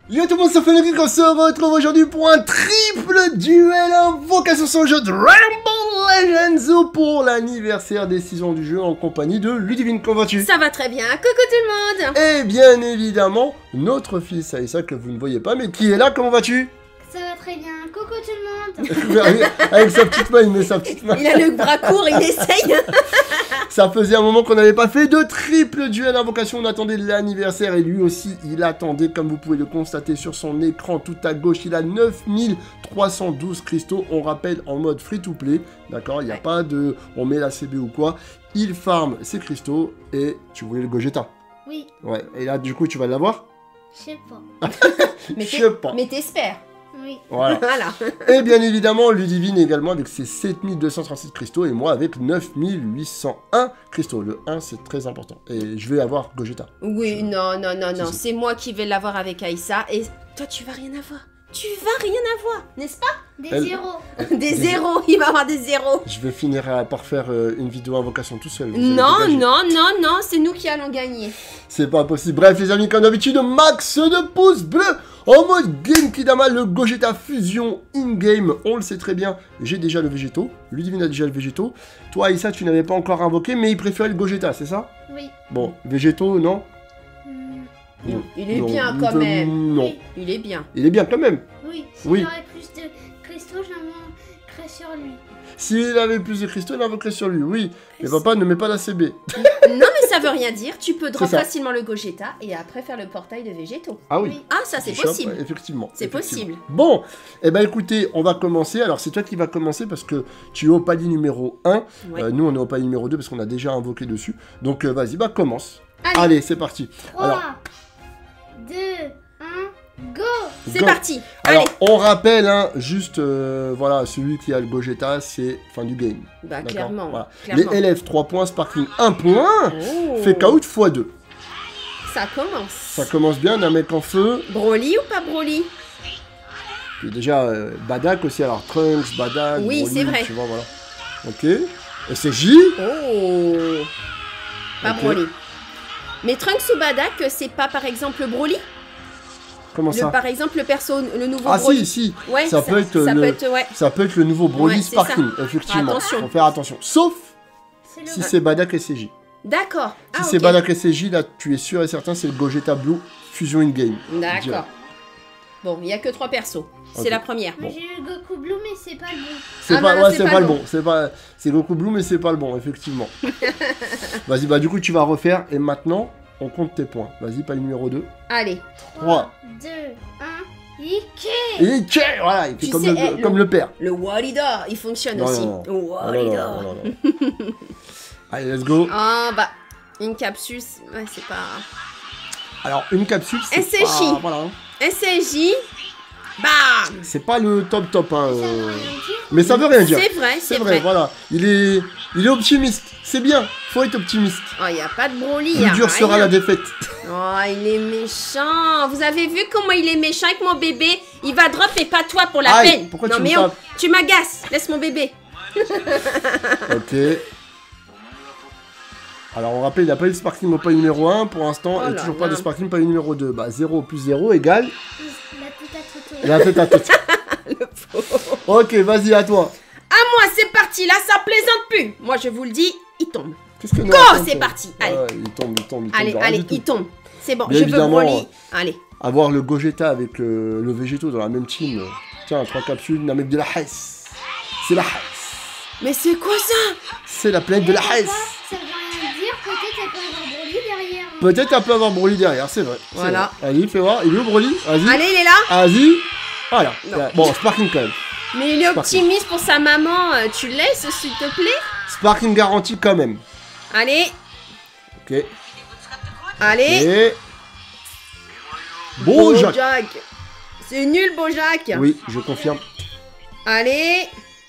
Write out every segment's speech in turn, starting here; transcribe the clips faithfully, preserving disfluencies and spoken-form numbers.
Yo tout le monde, c'est Fennery, on se retrouve aujourd'hui pour un triple duel invocation sur le jeu de Rainbow Legends pour l'anniversaire des six ans du jeu en compagnie de Ludivine. Comment vas-tu? Ça va très bien, coucou tout le monde. Et bien évidemment, notre fils Aïssa que vous ne voyez pas mais qui est là, comment vas-tu? Ça va très bien, coucou tout le monde. Avec sa petite main, il met sa petite main. Il a le bras court, il essaye. Ça faisait un moment qu'on n'avait pas fait de triple duel invocation, on attendait l'anniversaire et lui aussi il attendait, comme vous pouvez le constater sur son écran tout à gauche, il a neuf mille trois cent douze cristaux, on rappelle en mode free to play, d'accord, il n'y a ouais. pas de on met la C B ou quoi, il farm ses cristaux et tu voulais le Gogeta. Oui. Ouais, et là du coup tu vas l'avoir? Je sais pas. Mais je sais pas. Mais t'espères. Oui. Voilà. Voilà. Et bien évidemment, Ludivine également avec ses sept mille deux cent trente-six cristaux et moi avec neuf mille huit cent un cristaux. Le un, c'est très important. Et je vais avoir Gogeta. Oui, je... non, non, non, non. Si, si. C'est moi qui vais l'avoir avec Aïssa. Et toi, tu vas rien avoir. Tu vas rien avoir, n'est-ce pas? Des Elle... zéros. Des zéros. Il va avoir des zéros. Je vais finir par faire une vidéo invocation tout seul. Non, non, non, non. C'est nous qui allons gagner. C'est pas possible. Bref, les amis, comme d'habitude, max de pouces bleus. En mode Genkidama, le Gogeta Fusion in-game, on le sait très bien, j'ai déjà le Végéto, Ludivine a déjà le Végéto. Toi, Aïssa, tu n'avais pas encore invoqué, mais il préférait le Gogeta, c'est ça? Oui. Bon, Végéto, non? Mm. Non. Il est non. bien quand même. Non. Oui. Il est bien. Il est bien quand même. Oui, si Oui. j'aurais plus de cristaux, j'invoquerais sur lui. S'il avait plus de cristaux, il invoquerait sur lui, oui. Mais papa ne met pas la C B. Non, mais ça veut rien dire. Tu peux drop ça. facilement le Gogeta et après faire le portail de Végéto. Ah oui. Oui. Ah, ça c'est Shop, possible. effectivement. C'est effectivement. possible. Bon, eh ben écoutez, on va commencer. Alors c'est toi qui vas commencer parce que tu es au palier numéro un. Ouais. Euh, nous on est au palier numéro deux parce qu'on a déjà invoqué dessus. Donc euh, vas-y, bah commence. Allez, Allez c'est parti. trois, Alors, deux, un, go. c'est go. parti. Alors Allez. on rappelle, hein, juste, euh, voilà, celui qui a le Gogeta, c'est fin du game. Bah D'accord. clairement. Voilà. clairement. Les L F trois points, Sparkling un point, Oh. Fake Out fois deux. Ça commence. Ça commence bien, un mec en feu. Broly ou pas Broly? Puis déjà, euh, Badak aussi, alors Trunks, Badak, Oui, Broly, c'est vrai. tu vois, voilà. Ok. Et c'est J. Oh. Pas Ok. Broly. Mais Trunks ou Badak, c'est pas par exemple Broly? Comment Le, ça? par exemple, le perso, le nouveau Ah Broly. si, si. Ouais, ça, peut être ça le, peut être, ouais. ça peut être le nouveau Broly Ouais, c'est Sparkling, effectivement. Attention. Faut faire attention. Sauf C'est le si c'est Badak et C J. D'accord. Si Ah, c'est ok. Badak et C J, là, tu es sûr et certain, c'est le Gogeta Blue Fusion in-game. D'accord. Bon, il y a que trois persos. C'est Ok. la première. Mais j'ai eu le Goku Blue, mais c'est pas le bon. C'est Ah pas, non, ouais, c'est c'est pas pas, le le bon. C'est pas, c'est Goku Blue, mais c'est pas le bon, effectivement. Vas-y, bah du coup, tu vas refaire. Et maintenant, on compte tes points. Vas-y, pas le numéro deux. Allez. trois, deux, un, Ike. Et ok, voilà, il fait Tu comme, sais, le, eh, comme le- le père. Le Walida, il fonctionne Non, aussi. non, non. Oh, Oh là là, Walida. oh là là. Allez, let's go. Ah, bah, une capsule, c'est- ouais, c'est pas... Alors, une capsule, c'est S S J. pas... Voilà. hein. S S J, bam. C'est pas le top top, hein. Ça veut euh, rien dire. Mais ça veut rien dire. C'est vrai, C'est c'est vrai, vrai. voilà. Il est, il est optimiste. C'est bien. Faut être optimiste. Oh, il n'y a pas de Broly, il y Plus a dur sera rien. la défaite. Oh, il est méchant. Vous avez vu comment il est méchant avec mon bébé? Il va drop et pas toi pour la Aïe, peine. pourquoi non tu mais me oh, tapes? tu m'agaces. Laisse mon bébé. Ok. Alors on rappelle, il n'a pas eu de Sparkling au palier numéro un pour l'instant. Oh et là toujours pas là. de Sparkling palier numéro deux. Bah zéro plus zéro égale La tête à Toto. la tête à tête. Le pauvre. Ok, vas-y, à toi. À moi, c'est parti. Là, ça plaisante plus. Moi, je vous le dis, il tombe. Qu'est-ce que nous Go, raconte, c'est ça parti. Ouais, Allez. ouais, il tombe, il tombe, il tombe. Allez, de rien allez, du tout. il tombe. C'est bon, Bien je veux évidemment, Broly. Allez. Avoir le Gogeta avec euh, le Végéto dans la même team. euh, Tiens, trois capsules, avec de la Hesse. C'est la Hesse. Mais c'est quoi ça? C'est la planète de la Et Hesse. papa, ça veut rien dire, peut-être elle peut avoir Broly derrière. Peut-être un peu avoir Broly derrière, c'est vrai. c'est Voilà. vrai. Allez, fais voir. Il est où Broly? Vas-y. Allez, il est là. Vas-y. Voilà. Non. Bon, Sparking quand même. Mais il est Sparking. optimiste pour sa maman. Euh, Tu le laisses, s'il te plaît? Sparking garanti quand même. Allez, Ok. allez. Et... Bojack. Bojack. C'est nul, Bojack. Oui, je confirme. Allez.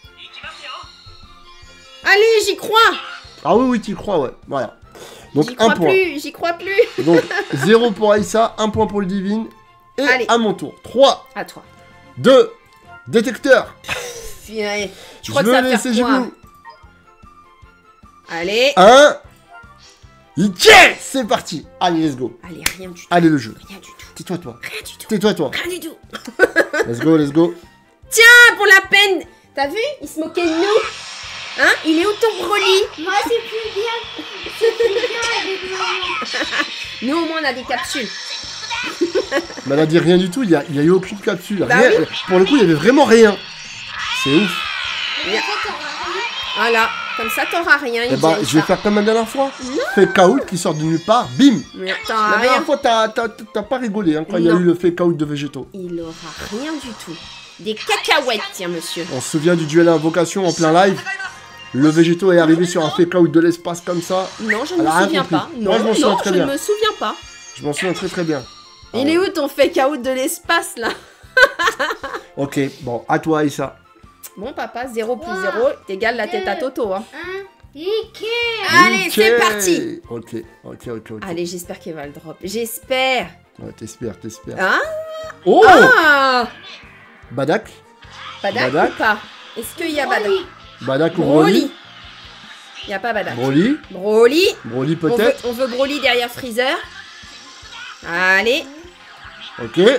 Allez, j'y crois. Ah oui, oui, tu y crois, ouais. Voilà. Donc J'y un crois point. plus, j'y crois plus. Donc zéro pour Aïssa, un point pour le Divine. Et Allez. à mon tour. trois, À toi. deux, détecteur. Allez, je Je crois que veux ça va laisser faire quoi? Jibou. Allez. un. Yes, c'est parti. Allez, let's go. Allez, rien du tout. Allez, le jeu. Rien du tout. Tais-toi, toi. Rien du tout. Tais-toi, toi. Rien du tout. Let's go, let's go. Tiens, pour la peine. T'as vu? Il se moquait de nous. Hein? Il est où ton Broly? Moi, c'est plus bien. C'est plus bien avec maman. Nous, au moins, on a des capsules. Mais elle a dit rien du tout, il n'y a, il y a eu aucune capsule. Bah Rien. oui. Pour le coup, il n'y avait vraiment rien. C'est ouf. Mais en fait, t'auras rien. Voilà. Comme ça, t'auras rien. Eh il bah, dit je vais ça. faire comme la dernière fois. Fake out qui sort de nulle part, bim. Mais La t'auras dernière rien. fois, t'as t'as- t'as pas rigolé hein, quand il y a Non. eu le fake out de végétaux. Il aura rien du tout. Des cacahuètes, tiens, monsieur. On se souvient du duel à invocation en plein live. Le végétaux est arrivé sur un fake out de l'espace comme ça. Non, je ne Elle me a rien souviens compris. pas. Moi, Non, je m'en souviens non, très je bien. ne me souviens pas. Je m'en souviens très très bien. Il est où ton fake out de l'espace, là? Ok, bon, à toi Aïssa. Bon, papa, zéro plus Trois, zéro t'égale la tête à Toto, hein. Un, Ike. Allez, c'est Ok. parti. Ok, ok, ok, ok. Allez, j'espère qu'elle va le drop. J'espère. Ouais, t'espères, t'espères. Hein? Oh Ah! Badak Badak Badak. ou pas? Est-ce qu'il y a Badak? Broly. Badak ou Broly Broly. Il n'y a pas Badak. Broly Broly. Broly On veut, peut-être. on veut Broly derrière Freezer. Allez. Ok. Non,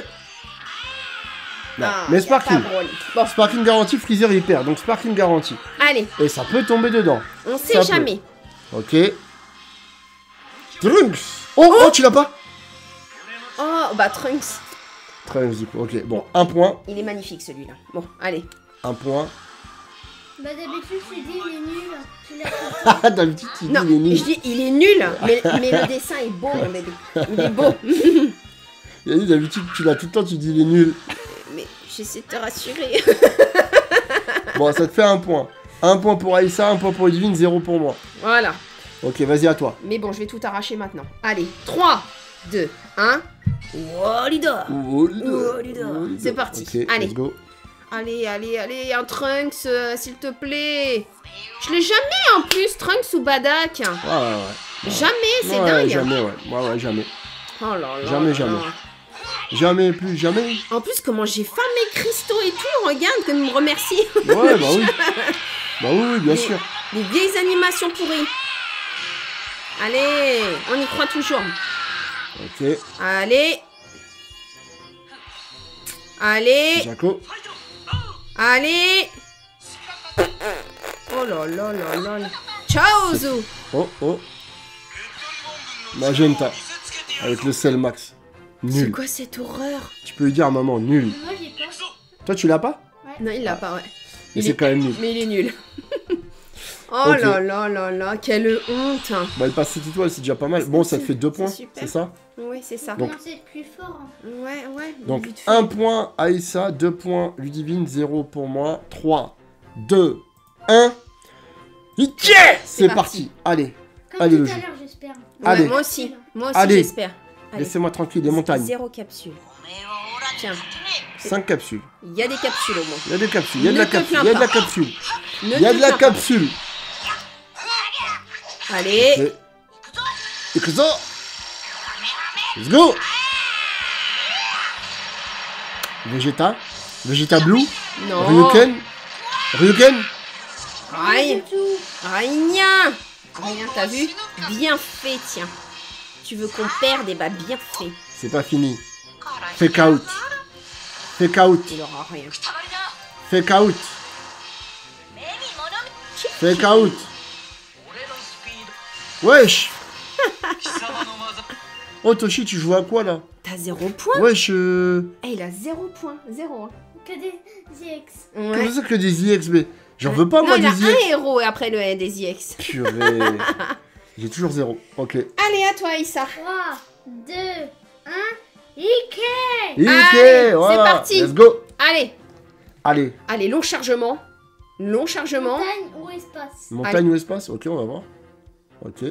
Ah, mais y a Sparking. pas Broly. Bon, Sparking garantie, Freezer il perd, donc Sparking garantie. allez. Et ça peut tomber dedans. On Ça sait peut. jamais. Ok. Trunks. Oh, oh, tu l'as pas? Oh, bah Trunks. Trunks du coup, ok. Bon, un point. Il est magnifique celui-là. Bon, allez. Un point. Bah, d'habitude, tu dis, il est nul. Tu l'as tout. Ah, d'habitude, tu dis Non, il est nul. je dis il est nul, mais, mais le dessin est beau, mon bébé. Il est beau. Il a dit d'habitude, tu l'as tout le temps, tu dis il est nul. Mais j'essaie de te rassurer. Bon, ça te fait un point. Un point pour Aïssa, un point pour Edwin, zéro pour moi. Voilà. Ok, vas-y à toi. Mais bon, je vais tout arracher maintenant. Allez, trois, deux, un. Walida. Oh, Oh, Lida. C'est parti. Ok, Allez. let's go. Allez, allez, allez, un Trunks, euh, s'il te plaît. Je l'ai jamais en plus, Trunks ou Badak. Ouais, ouais, ouais. Jamais, c'est Ouais, dingue. Jamais, ouais. Ouais, ouais, jamais. Oh là là. Jamais, là jamais. là. Jamais, plus jamais. En plus, comment j'ai faim mes cristaux et tout, regarde, comme il me remercie. Ouais, bah oui. Bah oui, oui, bien Mais- sûr. Les vieilles animations pourries. Allez, on y croit toujours. Ok, Allez. Allez. Jaco. Allez. Oh là là là là là. Ciao, Zou. Oh, oh. Magenta. Avec le sel max. C'est Nul. quoi cette horreur? Tu peux lui dire à maman, nul. Moi, j'ai pas. Toi, tu l'as pas? Non, il l'a pas, ouais. Mais Il c'est est- quand même nul. Mais il est nul. Oh Ok. là là là là, quelle honte. Bah, il passe cette étoile, c'est déjà pas mal. Bon, ça te fait deux C'est points, super. c'est ça? Oui, c'est ça. Donc- Donc, c'est plus fort. hein. Ouais, ouais. Donc, vite fait. un point Aïssa, deux points Ludivine, zéro pour moi. trois, deux, un. Yeah! C'est parti. parti. Allez, Comme Allez, tout le à jeu. l'heure, j'espère. Ouais, allez. moi aussi. Moi aussi, Allez. j'espère. Allez. laissez-moi tranquille, les montagnes. Zéro capsule. Tiens, cinq capsules. il y a des capsules au moins. Il y a des capsules, il y a de Ne la te capsule, plains il y a de la pas. capsule. Ne Il y a te de la plains pas. capsule. Allez. Ok. Et ça. Let's go. Vegeta. Vegeta Blue. Non. Ryuken. Ryuken. Rien. Pas du tout. Rien. Rien, t'as vu? Bien fait, tiens. Tu veux qu'on perde? Eh bah, bien fait. C'est pas fini. Fake out. Fake out. Il aura rien. Fake out. Fake out. Wesh. Oh Toshi, tu joues à quoi là? T'as zéro point? Wesh. Euh... Eh, il a zéro point. Zéro. hein. Que des Z X. Comment Ouais. ça que des I X B? J'en veux pas non, moi il des a I X. un héros après le des I X. Purée. J'ai toujours zéro. Ok. Allez, à toi, Issa. trois, deux, un. Ike. Ike, Allez, voilà. c'est parti. Let's go. Allez. Allez. Allez, long chargement. Long chargement. Montagne ou espace? Montagne ou espace? Ok, on va voir. Ok.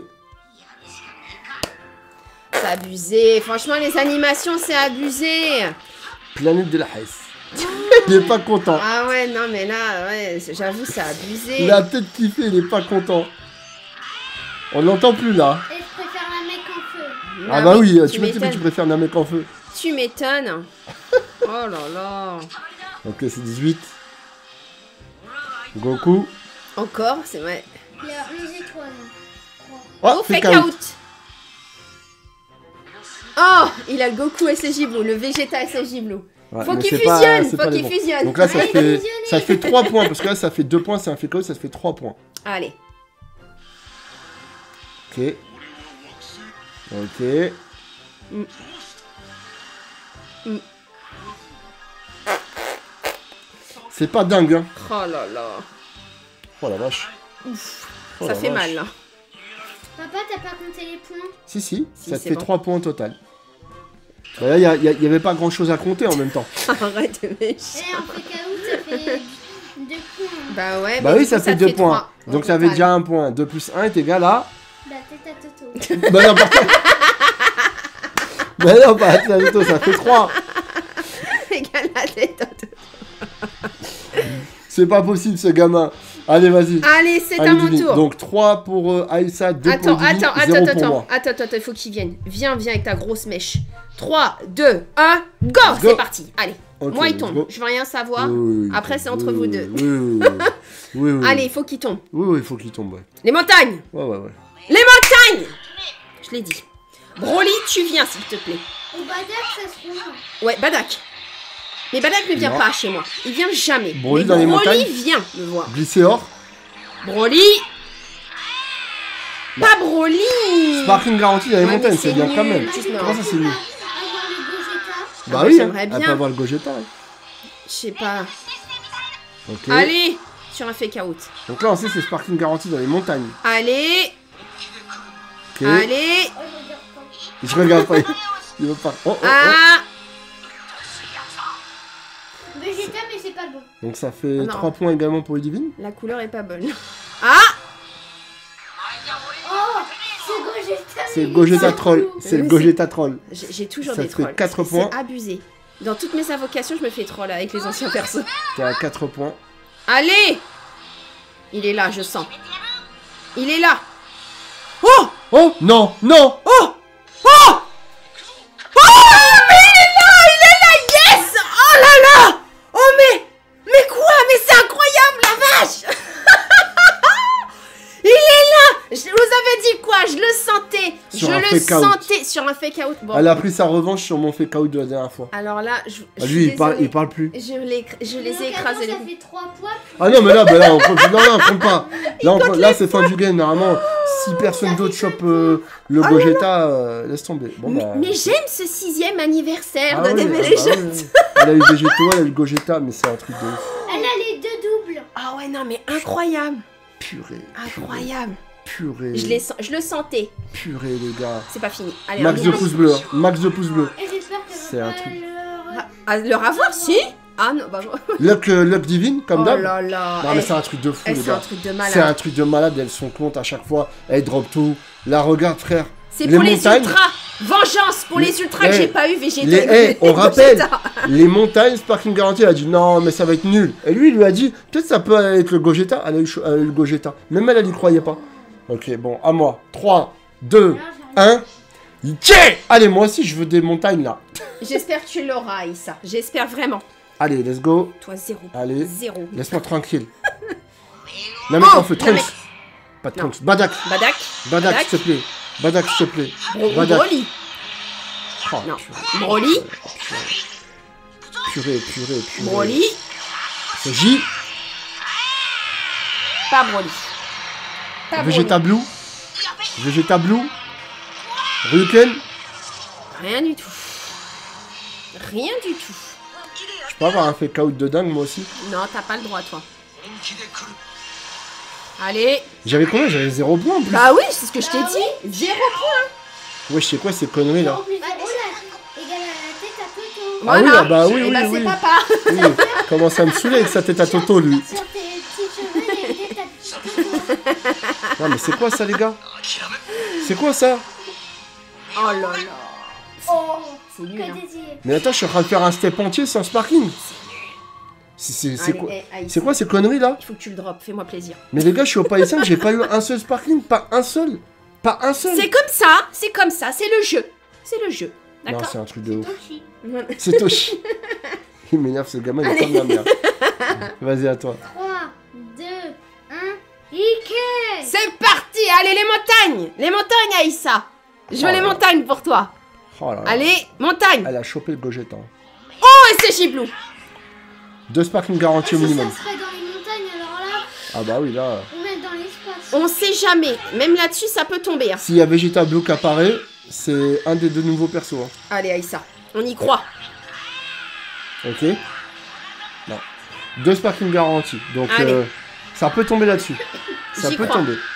C'est abusé. Franchement, les animations, c'est abusé. Planète de la Hesse. Il est pas content. Ah ouais, non, mais là, ouais, c'est- j'avoue, c'est abusé. Il a peut-être kiffé, il est pas content. On l'entend plus là. Et je préfère la mec en feu. Ah, bah oui, tu tu m'étonnes que tu m'étonnes. préfères un mec en feu. Tu m'étonnes. Oh là là. Ok, c'est dix-huit. Goku. Encore, c'est vrai. Il y a onze étoiles. Oh, Oh, fake fake out. out. Oh, il a le Goku S S J Blue, le Vegeta S S J Blue. Ouais, faut mais qu'il c'est pas- fusionne, c'est faut pas les qu'il bons. fusionne. Donc là, ça Ouais, fait, fusionner. ça fait trois points, parce que là, ça fait deux points, c'est un fait K O, ça fait trois points. Allez. Ok. Ok. Mm. Mm. C'est pas dingue, hein. Oh là là. Oh la vache. Ouf. Oh Ça la fait vache. mal là. Papa, t'as pas compté les points? Si, si, Si, ça te c'est fait bon. trois points au total. Bah là, il n'y avait pas grand chose à compter en même temps. Arrête de Eh, méchant. en fait K O, ça fait deux points. Bah ouais, Bah mais oui, du ça coup, fait te deux points. trois au Donc ça fait total. déjà un point. deux plus un est égal à. La tête à Toto. Bah non, par contre. Bah non, pas à Toto, ça fait trois. Égal à tête. C'est pas possible ce gamin. Allez, vas-y. Allez, c'est Allez, à mon Divine. tour. Donc trois pour euh, Aïssa, deux Attends, pour Divine, attends, zéro attends, pour attends, moi. attends, attends, attends, il faut qu'il vienne. Viens, viens avec ta grosse mèche. trois, deux, un, go, Let's go. c'est parti. Allez, Ok, moi il let's tombe. go. Je veux rien savoir. Oui, oui, Après, c'est oui, entre oui, vous oui, deux. Oui, oui, oui. oui, oui. Allez, il faut qu'il tombe. Oui, oui, il faut qu'il tombe, ouais. Les montagnes. Ouais, ouais, ouais. Les montagnes. Je l'ai dit. Broly, tu viens, s'il te plaît. Au Badak, ça se trouve. Ouais, Badak. Mais Badak ne vient Non. pas chez moi. Il vient jamais. Broly Mais dans les Broly montagnes vient me voir. Glycéor. Broly. Pas Broly. Sparking garantie dans les Ouais, mais montagnes, c'est c'est bien nul. quand même. Tu te Comment ça, c'est nul? Avoir le Gogeta. Bah Ah, oui, j'aimerais hein. bien. Elle peut avoir le Gogeta. hein. Je sais pas. Ok. Allez, sur un fake out. Donc là, on sait que c'est Sparking garantie dans les montagnes. Allez, Ok. allez. Oh, je regarde pas. Je regarde pas. Il veut pas. Oh, oh, oh. Ah. Vegeta, mais c'est pas bon. Donc ça fait Non. trois points également pour Ludivine. La couleur est pas bonne. Ah. Oh, c'est Gogeta. C'est mais le Gogeta il est troll. relou. C'est le Oui, Gogeta troll. J'ai j'ai toujours Ça des te fait trolls. quatre C'est- points. C'est abusé. Dans toutes mes invocations, je me fais troll avec les anciens persos. T'es à quatre points. Allez. Il est là, je sens. Il est là. Oh. Oh non, non. Oh. Oh. Oh. Mais il est là, il est là, yes. Oh là là. Oh mais, mais quoi? Mais c'est incroyable, la vache. Il est là. Je vous avais dit quoi? Je le sentais. Sur je un le fake out. sentais sur un fake out. Bon. Elle a pris sa revanche sur mon fake out de la dernière fois. Alors là, je, je Ah, suis lui, il parle, désolée. il parle plus. Je, les, je les ai Donc, écrasés. attends, les ça fait trois points. Ah non, mais là, bah là, on compte, non, non, on compte pas. Là, on compte- là c'est fin du game. Normalement, si personne d'autre chope euh, le Oh Gogeta, euh, laisse tomber. Bon, mais bah. mais j'aime ce sixième anniversaire Ah de oui, D B ah bah Legends. oui. Elle a eu Végéto, elle a eu le Gogeta, mais c'est un truc de ouf. Elle a les deux doubles. Ah ouais, non, mais incroyable. Purée. Incroyable. Purée. Je, les sens- je le sentais. Purée, les gars. C'est pas fini. Allez, Max on de y va. pouces bleus. hein. Max de pouces bleus. Et j'espère que C'est un truc. Ah, à leur avoir, si. Ah non, bah. Luck, euh, Luck Divine, comme Oh d'hab. là là. Non, mais Eh, c'est un truc de fou, eh, les c'est un gars. truc de C'est malade. un truc de malade. Elles sont comptes à chaque fois. Elles drop tout. La regarde, frère. C'est les pour les montagnes- ultras. Vengeance pour les, Les- ultras que eh, j'ai pas eu Vegeta. les- et eh, on rappelle. Gogeta. Les montagnes, Sparking Garantie, elle a dit non, mais ça va être nul. Et lui, il lui a dit peut-être ça peut aller avec le Gogeta. Elle a eu, elle a eu le Gogeta. Même elle, elle y croyait pas. Ok, bon, à moi. trois, deux, un. Tiens. Allez, moi aussi, je veux des montagnes là. J'espère que tu l'auras, Aïssa. J'espère vraiment. Allez, let's go. Toi, zéro. Allez. Zéro. Laisse-moi tranquille. Non, mais Oh, t'en fais non, Trunks. Pas de Trunks. Badak. Badak. Badak, s'il te plaît. Badak, s'il te plaît. Bro Badak. Broly. Oh, Non. purée, Broly. purée, purée, purée. Broly. C'est J. Pas Broly. Pas Vegeta Broly. Blue. Vegeta Blue. Ryuken. Rien du tout. Rien du tout. Je peux avoir un fake out de dingue, moi aussi. Non, t'as pas le droit, toi. Allez. J'avais combien? J'avais zéro point en plus. Bah oui, c'est ce que je t'ai Bah dit. Zéro point. Ouais, je sais quoi ces conneries là. En plus, zéro, là, égale à la tête à Toto. Ah oui, Voilà. ah bah oui, Eh oui, bah, oui. c'est papa. Oui, commence à me saouler avec sa tête à Toto, lui. Sur tes petits cheveux, il y a une tête à Toto. Non, mais c'est quoi ça, les gars? C'est quoi ça? Oh là là. Oh, C'est nul, que hein. des idées. Mais attends, je suis en train de faire un step entier sans sparking. C'est c'est- c'est Allez, quoi? eh, Aïssa, C'est quoi ces conneries là? Il faut que tu le drops, fais-moi plaisir. Mais les gars, je suis au Palais cinq, j'ai pas eu un seul sparking, pas un seul. Pas un seul. C'est comme ça, c'est comme ça, c'est le jeu. C'est le jeu. Non, D'accord. c'est un truc de ouf. Toshi. C'est Toshi. Il m'énerve ce gamin, il est comme la merde. Vas-y, à toi. trois, deux, un, Ike. C'est parti, allez les montagnes. Les montagnes, Aïssa. Je veux Oh les là. montagnes pour toi. Oh là là. Allez, montagne. Elle a chopé le Gogeta. Oh, et c'est Giblou. Deux sparking garantis au Si minimum. ça serait dans les montagnes, alors là, Ah bah oui, là. ou même dans l'espace. On sait jamais. Même là-dessus, ça peut tomber. Hein. S'il y a Vegeta Blue qui apparaît, c'est un des deux nouveaux persos. Hein. Allez, Aïssa, on y croit. Ok. Non. Deux sparking garantis. Donc, Allez. euh, ça peut tomber là-dessus. Ça J'y peut crois. tomber.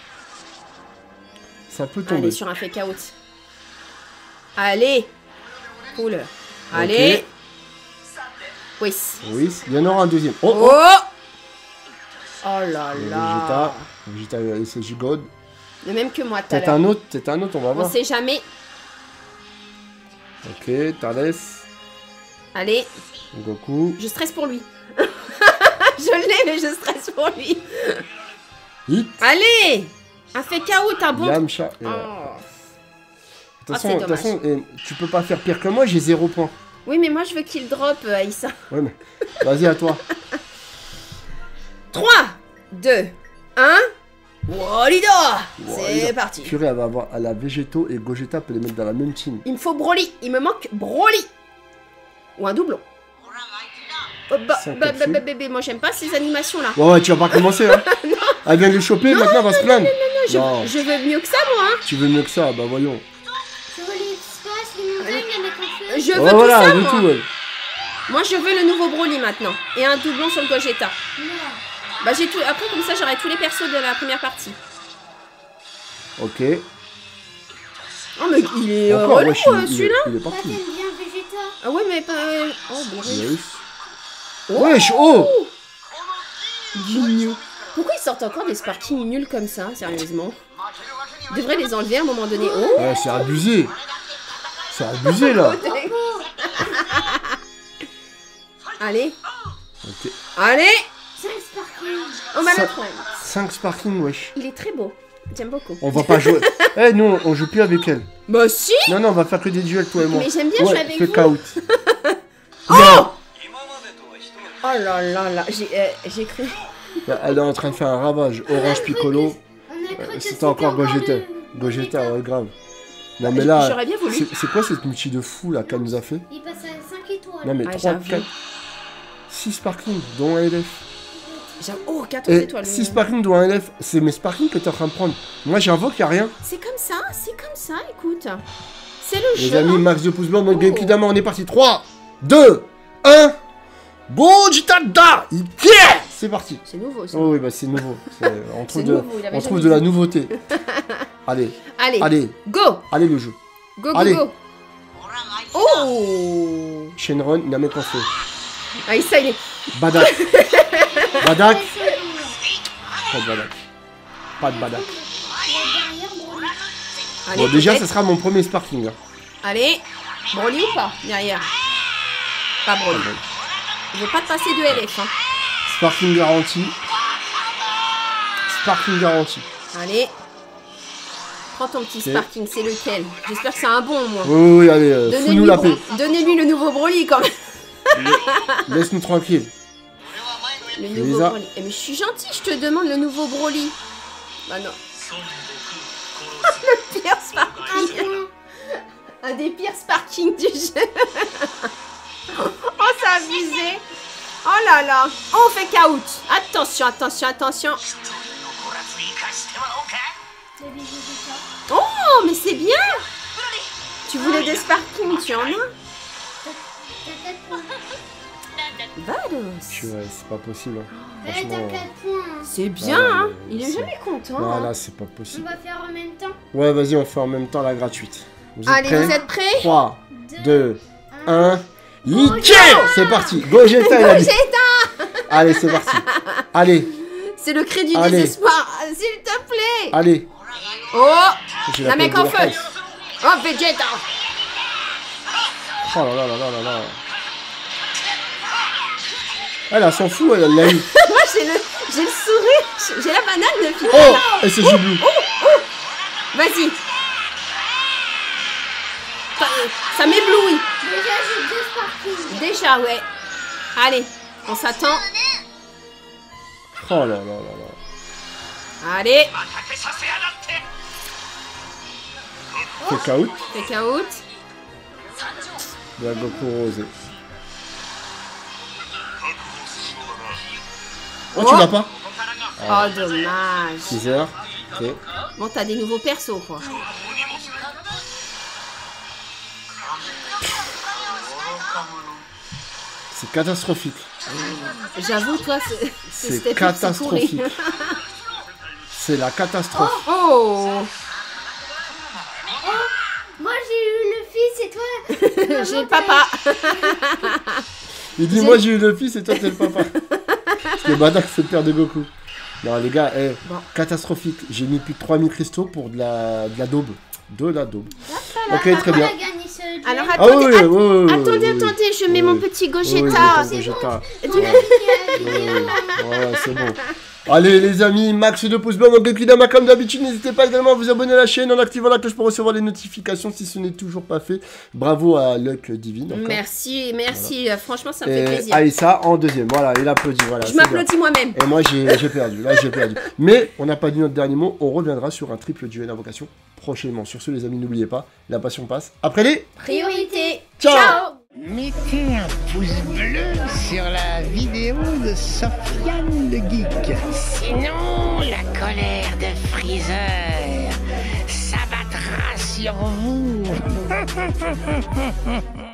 Ça peut tomber. Allez, sur un fake out. Allez. Cool. Allez. Oui. Oui, il y en aura un deuxième. Oh, Oh. oh. Oh là Vegeta. là. Vegeta, euh, c'est Gigode. Le même que moi tout à Peut-être l'heure. un autre, peut-être un autre, on va On voir. sait jamais. Ok, Thales, Allez. Goku. Je stresse pour lui. Je l'ai, mais je stresse pour lui. Hit. Allez. Un fake out, un bon. Yamcha. Et Oh. voilà. De Ah, toute façon, c'est de toute dommage. façon, eh, tu peux pas faire pire que moi, j'ai zéro point. Oui, mais moi je veux qu'il drop, euh, Aïssa. Ouais, mais vas-y à toi. trois, deux, un. Wolido. C'est Wow, parti. Purée, elle va avoir à la Végéto et Gogeta peut les mettre dans la même team. Il me faut Broly. Il me manque Broly. Ou un doublon. Oh, bah, Cinq bah, bah, capsules. bah, bébé, moi j'aime pas ces animations là. Ouais, ouais, tu vas pas commencer, hein. Elle vient de le choper, maintenant elle va se plaindre. Je, Non, je veux mieux que ça, moi. Hein. tu veux mieux que ça, bah voyons. Tu vois l'espace, les montagnes, il y en a qu'on fait. Je veux Ouais, tout voilà, ça, du moi. tout, ouais. Moi je veux le nouveau Broly maintenant. Et un doublon sur le Gogeta. Non. Bah j'ai tout. Après comme ça j'aurai tous les persos de la première partie. Ok. Oh mais il est euh, Encore, relou wesh, il- euh, il, est- celui-là. il est Toi, parti. t'aimes bien Vegeta. Ah ouais mais pas. Oh Broly. Yes. Wesh, oh. Guignol. Pourquoi ils sortent encore des sparkings nuls comme ça, sérieusement? Ils devraient les enlever à un moment donné. Oh. Ouais, c'est abusé. C'est abusé, là. Allez. Ok. Allez. cinq sparkling. Oh bah Ça- l'autre, ouais. cinq sparking, wesh. Il est très beau. J'aime beaucoup. On va pas jouer. Eh, nous, on joue plus avec elle. Bah si. Non, non, on va faire que des duels, toi et moi. Mais j'aime bien jouer avec fais vous. out. Oh. Non. Oh là là là. J'ai euh, j'ai cru. Elle est en train de faire un ravage. Orange Piccolo. On a cru Euh, que C'était encore Gogeta. le- Gogeta, ouais, grave. Non, mais là, J'aurais bien voulu. c'est c'est quoi cette multi de fou là qu'elle nous a fait? Il passe à cinq étoiles. Non, mais Ah, trois, j'avoue. quatre, six sparkling, dont un L F. J'avoue- Oh, quatorze Et étoiles. six sparkling, dont un L F. C'est mes sparkling que t'es en train de prendre. Moi, j'invoque, y'a rien. C'est comme ça, c'est comme ça, écoute. C'est le Les jeu. amis, hein. max de pouces blancs, mode Oh. Genki Dama, on est parti. trois, deux, un. Gogeta da! Yeah! C'est parti. C'est nouveau ça. Oh oui, bah c'est nouveau. C'est- On trouve, C'est de, nouveau, il avait on trouve jamais de la vu. nouveauté. Allez, Allez, allez, go. allez le jeu. Go, go, Allez. go. Oh. Shenron, il n'a même pas fait. Ah, ça, il est. Badak. Badak. Ouais, c'est bon. Pas de Badak. Pas de Badak. Il est derrière Broly. Allez, Bon, déjà, peut-être. ça sera mon premier sparking. Hein. Allez. Broly ou pas derrière? Pas Broly. Je vais pas te passer de L F. Hein. Sparking garanti. Sparking garanti. Allez. Prends ton petit Ok. sparking, c'est lequel? J'espère que c'est un bon, moi. Oui, oui, oui, allez, euh, Donnez-lui fous-nous la paix. Donnez-lui le nouveau Broly quand même. Laisse-nous tranquille. Le Tu nouveau les as Broly. Eh, mais je suis gentil, je te demande le nouveau Broly. Bah non. Le pire Un sparking. point. Un des pires sparking du jeu. Oh, c'est abusé. Oh là là. Oh, on fait out. Attention, attention, attention. Le Vegeta. Oh, mais c'est bien. Tu voulais des sparkings, tu en as. T'as quatre points. Vados. Je- ouais, c'est pas possible. hein. Eh, Franchement. t'as quatre points. C'est bien, Ouais, hein. mais Il est c'est- jamais content. Non, hein. là, c'est pas On possible. va faire en même temps. Ouais, vas-y, on fait en même temps la gratuite. Vous êtes Allez, prêts? vous êtes prêts? trois, deux, un. un. Nickel! C'est parti. Gogeta, il a dit. Gogeta. Allez, c'est parti. Allez, C'est le cri du Allez. désespoir. S'il te plaît. allez. Oh, J'ai la mec tête de en feu. face. Oh, Vegeta. Oh là là là là là là. Elle, elle s'en fout, elle elle l'a eu. Moi, j'ai le, j'ai le sourire. J'ai la banane de pied. Oh! Et c'est Giblou. Vas-y. Ça, ça m'éblouit. Déjà, j'ai deux sparkings. Déjà, ouais. Allez, on s'attend. Oh là là là là. Allez, Fake out. fake out. La Goku rosé. Oh, tu Oh. l'as pas? Oh, dommage. six heures. Ok. Bon, t'as des nouveaux persos, quoi. C'est catastrophique. J'avoue, toi, c'est- C'est c'était catastrophique. C'est la catastrophe. Oh. Moi j'ai eu le fils et toi. J'ai le papa. Il dit, J'ai- moi j'ai eu le fils et toi t'es le papa. Parce que Badak c'est le père de Goku. Non les gars, eh, Bon. catastrophique. J'ai mis plus de trois mille cristaux pour de la, de la daube. De la daube. Ok, Papa très bien. a gagné ce duel. Alors, Ah attendez, oui, att- oui, oui, oui, attendez, oui. attendez, je mets Oui. mon petit Oui, Gogeta. oui, Gogeta. On a Ouais. fini la Ouais, vidéo. ouais, ouais, c'est bon. Allez les amis, max de pouces bleus, Gokidama comme d'habitude, n'hésitez pas également à vous abonner à la chaîne en activant la cloche pour recevoir les notifications si ce n'est toujours pas fait. Bravo à Luck Divine. encore. Merci, merci. euh, Franchement, ça me fait Et plaisir. Aïssa en deuxième, voilà, il applaudit, voilà. Je c'est bien. m'applaudis moi-même. Et moi j'ai j'ai perdu, là j'ai perdu. Mais on n'a pas dit notre dernier mot, on reviendra sur un triple duel d'invocation prochainement. Sur ce les amis, n'oubliez pas, la passion passe. Après les... Priorité. Ciao. Mettez un pouce bleu sur la vidéo de Sofiane le Geek. Sinon, la colère de Freezer s'abattra sur vous.